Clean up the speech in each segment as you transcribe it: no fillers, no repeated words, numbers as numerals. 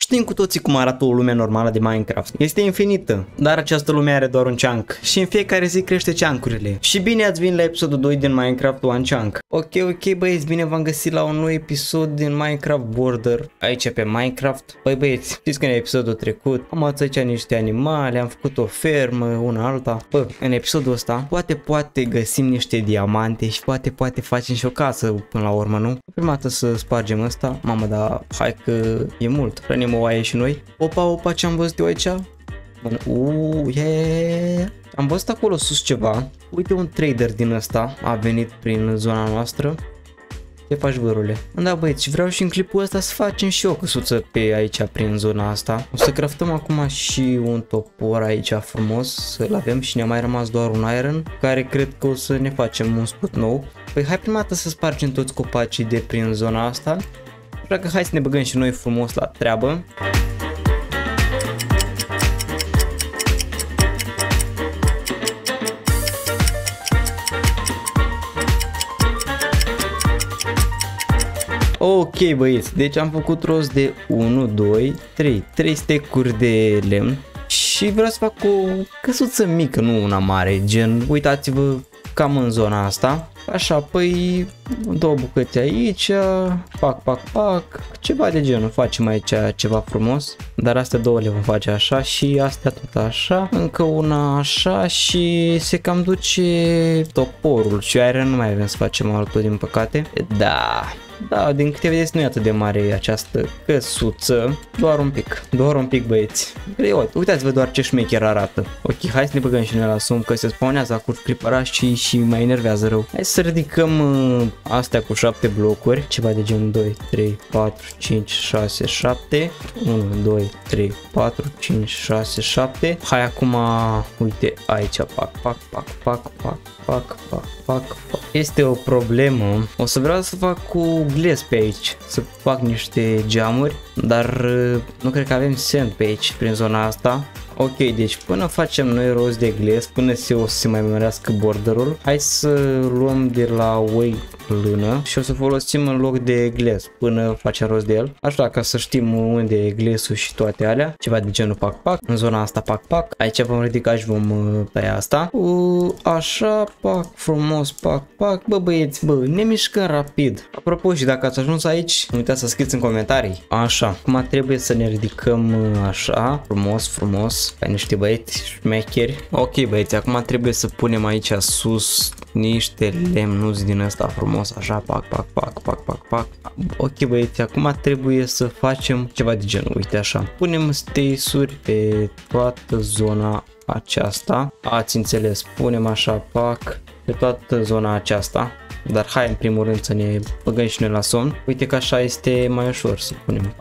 Știm cu toții cum arată o lume normală de Minecraft. Este infinită, dar această lume are doar un chunk și în fiecare zi crește chunkurile. Și bine ați venit la episodul 2 din Minecraft One Chunk. Ok băieți, bine v-am găsit la un nou episod din Minecraft Border, aici pe Minecraft. Băi băieți, știți că în episodul trecut am adus aici niște animale, am făcut o fermă, una alta. Bă, în episodul ăsta poate găsim niște diamante și poate facem și o casă până la urmă, nu? Prima dată să spargem ăsta, mamă, dar hai că e mult, hrănim o oaie și noi. Opa, ce am văzut eu aici? Yeah. Am văzut acolo sus ceva. Uite, un trader din ăsta a venit prin zona noastră. Ce faci, vărule? Da, băieți, vreau și în clipul ăsta să facem și o căsuță pe aici prin zona asta. O să craftăm acum și un topor aici frumos, să-l avem și ne-a mai rămas doar un iron, care cred că o să ne facem un scut nou. Păi hai prima dată să spargem toți copacii de prin zona asta. Așa că hai să ne băgăm și noi frumos la treabă. Ok băieți, deci am făcut rost de 1, 2, 3 stecuri de lemn și vreau să fac o căsuță mică, nu una mare, gen, uitați-vă cam în zona asta. Așa, păi două bucăți aici, pac, ceva de genul, facem aici ceva frumos, dar astea două le vom face așa și astea tot așa, încă una așa și se cam duce toporul și iron nu mai avem să facem altul din păcate. Da, din câte vedeți nu e atât de mare această căsuță, doar un pic băieți. Uitați-vă doar ce șmecher arată. Ok, hai să ne băgăm și noi la somn că se spawnează acolo creeperași și mai enervează rău. Hai să ridicăm astea cu 7 blocuri, ceva de genul 2, 3, 4, 5, 6, 7, 1, 2, 3, 4, 5, 6, 7. Hai acum, uite aici, pac. Este o problemă, o să vreau să fac cu glass pe aici, să fac niște geamuri, dar nu cred că avem sand pe aici, prin zona asta. Ok, deci până facem noi rost de glass, până o să se mai mărească borderul, hai să luăm de la way lână și o să folosim în loc de glass până facem rost de el. Așa, ca să știm unde e glass-ul și toate alea, ceva de genul pac, în zona asta pac, aici vom ridica și vom tăia asta. Așa, pac, frumos, pac, bă băieți, ne mișcăm rapid. Apropo, și dacă ați ajuns aici, nu uitați să scrieți în comentarii. Așa, acum trebuie să ne ridicăm așa, frumos, ca niște băieți șmecheri. Ok băieți, acum trebuie să punem aici sus niște lemnuți din ăsta frumos, așa, pac. Ok băieți, acum trebuie să facem ceva de genul, uite așa. Punem stairs-uri pe toată zona aceasta, ați înțeles, punem așa, pac, pe toată zona aceasta. Dar hai în primul rând să ne băgăm și noi la somn. Uite că așa este mai ușor să punem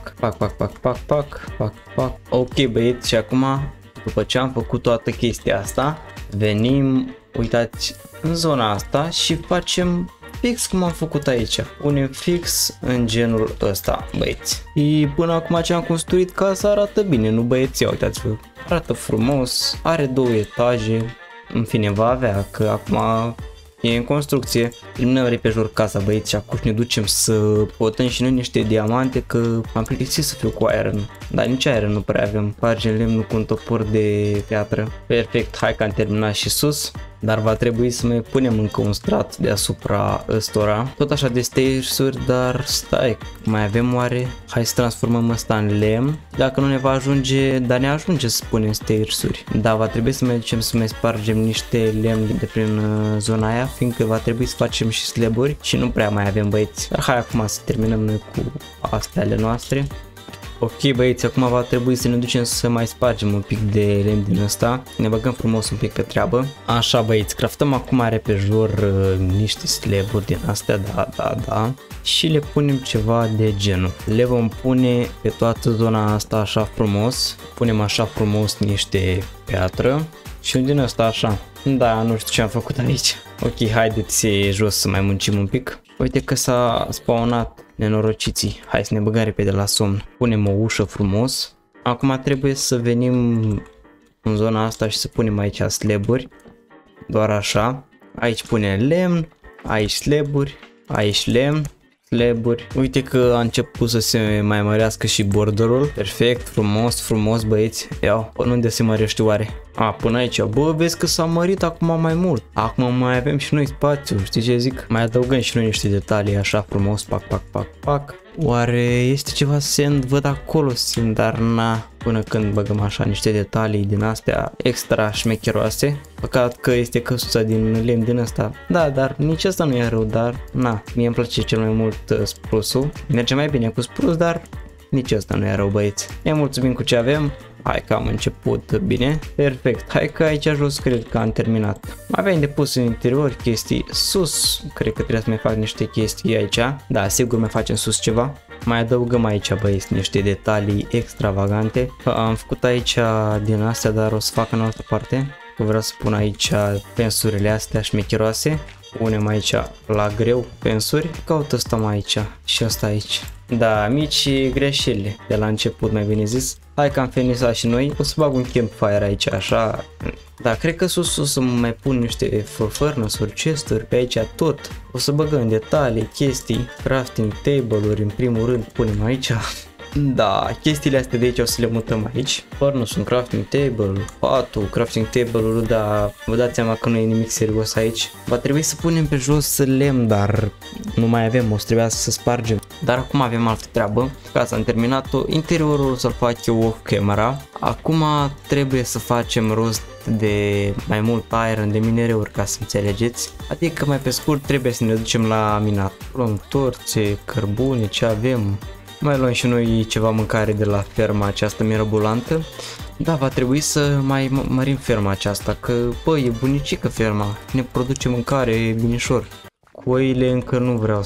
pac. Ok băieți, și acum după ce am făcut toată chestia asta, venim, uitați, în zona asta și facem fix cum am făcut aici. Punem fix în genul ăsta, băieți. Și până acum ce am construit casa arată bine, nu băieți? Uitați-vă, arată frumos, are 2 etaje, în fine va avea, că acum e în construcție. Nu repejor casa băieți și acum ne ducem să potăm și noi niște diamante, că am plictisit să fiu cu iron. Dar nici iron nu prea avem. Spargem lemnul cu un topor de piatră. Perfect, hai că am terminat și sus. Dar va trebui să mai punem încă un strat deasupra ăstora. Tot așa de stairs-uri, dar stai, mai avem oare? Hai să transformăm ăsta în lemn. Dacă nu ne va ajunge, dar ne ajunge să punem stairs-uri. Da, va trebui să mai ducem să mai spargem niște lemn de prin zona aia, fiindcă va trebui să facem și slaburi și nu prea mai avem băieți. Dar hai acum să terminăm noi cu astea ale noastre. Ok băieți, acum va trebui să ne ducem să mai spargem un pic de lemn din ăsta. Ne băgăm frumos un pic pe treabă. Așa băieți, craftăm acum repejor niște slaburi din astea, da. Și le punem ceva de genul. Le vom pune pe toată zona asta așa frumos. Punem așa frumos niște piatră și din asta așa. Da, nu știu ce am făcut aici. Ok, haideți jos să mai muncim un pic. Uite că s-a spawnat nenorociții. Hai să ne băgăm repede la somn. Punem o ușă frumos. Acum trebuie să venim în zona asta și să punem aici slaburi. Doar așa. Aici punem lemn, aici slaburi, aici lemn. slaburi. Uite că a început să se mai mărească și borderul. Perfect, frumos, frumos băieți. Iau, până unde se mărește oare? Până aici. Bă, vezi că s-a mărit acum mai mult. Acum mai avem și noi spațiu, știi ce zic? Mai adăugăm și noi niște detalii așa frumos, pac, pac, pac, pac. Oare este ceva sand? Văd acolo sand, dar na. Până când băgăm așa niște detalii din astea extra șmecheroase. Păcat că este căsuța din lemn din asta. Da, dar nici asta nu e rău, dar na. Mie îmi place cel mai mult sprusul. Merge mai bine cu sprus, dar nici asta nu e rău, băieți. Ne mulțumim cu ce avem. Hai că am început bine. Perfect. Hai că aici jos cred că am terminat. Mai avem de pus în interior chestii. Sus, cred că trebuie să mai fac niște chestii aici. Da, sigur mai facem sus ceva. Mai adăugăm aici, băieți, niște detalii extravagante. Am făcut aici din astea, dar o să fac în altă parte. Că vreau să pun aici pensurile astea șmecheroase. Punem aici la greu pensuri. Caut ăsta mai aici și ăsta aici. Da, mici greșeli de la început, mai bine zis. Hai că am finisat și noi. O să bag un campfire aici, așa. Da, cred că sus o să mai pun niște furnace-uri, chest-uri pe aici tot. O să băgăm detalii, chestii, crafting table-uri, în primul rând punem aici. Da, chestiile astea de aici o să le mutăm aici. Furnace, un crafting table, patul, crafting table-ul, dar vă dați seama că nu e nimic serios aici. Va trebui să punem pe jos lemn, dar nu mai avem, o să trebuia să spargem. Dar acum avem altă treabă, casa am terminat-o, interiorul o să-l fac eu off camera. Acum trebuie să facem rost de mai mult iron, de minereuri, ca să înțelegeți. Adică mai pe scurt trebuie să ne ducem la minat. Luăm torțe, cărbune, ce avem. Mai luăm și noi ceva mâncare de la ferma aceasta mirabolantă. Da, va trebui să mai mărim ferma aceasta, că bă, e bunicică ferma, ne produce mâncare binișor. Coile încă nu vreau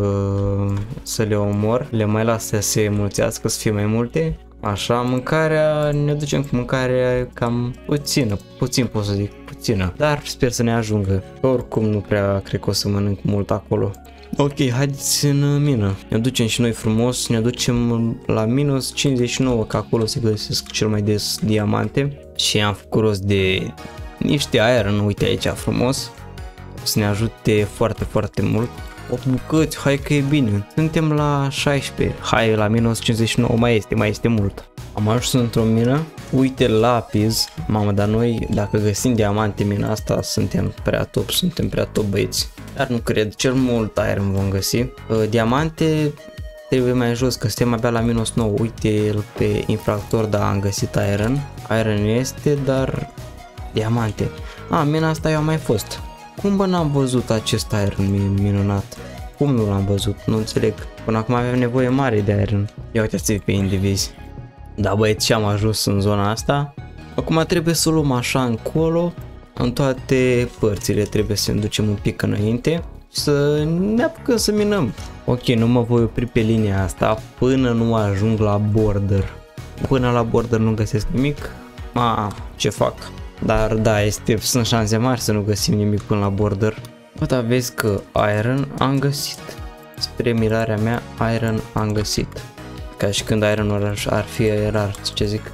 să le omor, le mai las să se mulțească, să fie mai multe. Așa, mâncarea, ne ducem cu mâncarea cam puțin pot să zic, puțină, dar sper să ne ajungă. Oricum nu prea cred că o să mănânc mult acolo. Ok, haideți în mină. Ne ducem și noi frumos, ne ducem la minus 59, că acolo se găsesc cel mai des diamante. Și am făcut rost de niște iron, uite aici frumos. O să ne ajute foarte, foarte mult. 8 bucăți, hai că e bine. Suntem la 16, hai la minus 59, mai este mult. Am ajuns într-o mină, uite lapis, mamă, dar noi dacă găsim diamante în mina asta suntem prea top băieți. Dar nu cred, cel mult iron vom găsi. Diamante trebuie mai jos, că suntem abia la minus 9, uite-l pe infractor, da, am găsit iron. Iron este, dar diamante. Mina asta eu am mai fost. Cum bă n-am văzut acest iron minunat? Cum nu l-am văzut? Nu înțeleg. Până acum avem nevoie mare de iron. Ia uitați pe indivizi. Da băieți, și am ajuns în zona asta. Acum trebuie să o luăm așa încolo. În toate părțile trebuie să ne ducem un pic înainte. Să ne apucăm să minăm. Ok, nu mă voi opri pe linia asta până nu ajung la border. Până la border nu găsesc nimic. Ce fac? Dar da, sunt șanse mari să nu găsim nimic până la border. Bă, dar vezi că iron am găsit. Spre mirarea mea, iron am găsit. Ca și când ironul ar fi rar, ce zic.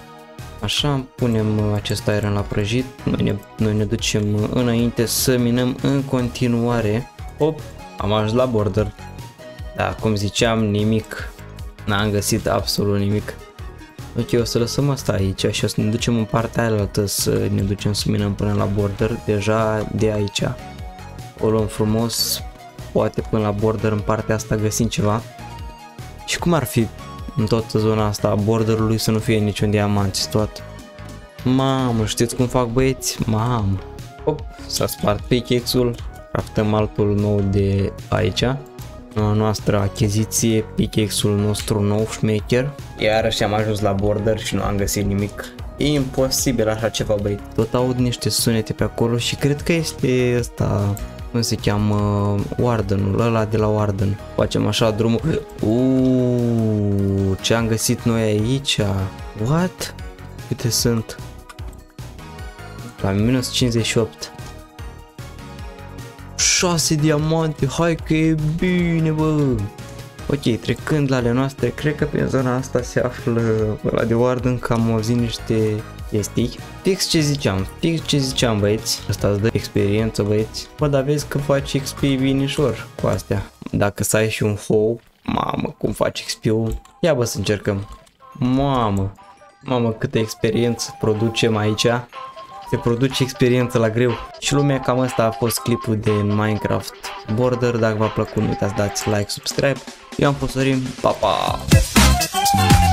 Așa, punem acest iron la prăjit. Noi ne ducem înainte să minăm în continuare. Hop, am ajuns la border. Da, cum ziceam, nimic. N-am găsit absolut nimic. Ok, o să lăsăm asta aici și o să ne ducem în partea aia să ne ducem să minăm până la border, deja de aici. O luăm frumos, poate până la border în partea asta găsim ceva. Și cum ar fi în toată zona asta a borderului să nu fie niciun diamant și tot? Mamă, știți cum fac băieți? Mamă. Hop, s-a spart pickaxe-ul, craftăm altul nou de aici. Noastră achiziție, pickaxe-ul nostru nou șmecher. Iarăși am ajuns la border și nu am găsit nimic. E imposibil așa ceva, băi. Tot aud niște sunete pe acolo și cred că este ăsta, cum se cheamă, Wardenul, ăla de la Warden. Facem așa drumul. Ce am găsit noi aici? What? Câte sunt? La minus 58. 6 diamante, hai că e bine, bă. Ok, trecând la ale noastre, cred că pe zona asta se află ăla de Warden, că am auzit niște chestii. Fix ce ziceam, băieți. Asta îți dă experiență, băieți. Bă, dar vezi că faci XP binișor cu astea. dacă să ai și un hoe, mamă, cum faci XP-ul, ia bă să încercăm. Mamă, câtă experiență producem aici. Se produce experiență la greu. Și lumea, cam asta a fost clipul de Minecraft Border. Dacă v-a plăcut, nu uitați să dați like, subscribe. Eu am fost Sorin, pa, pa!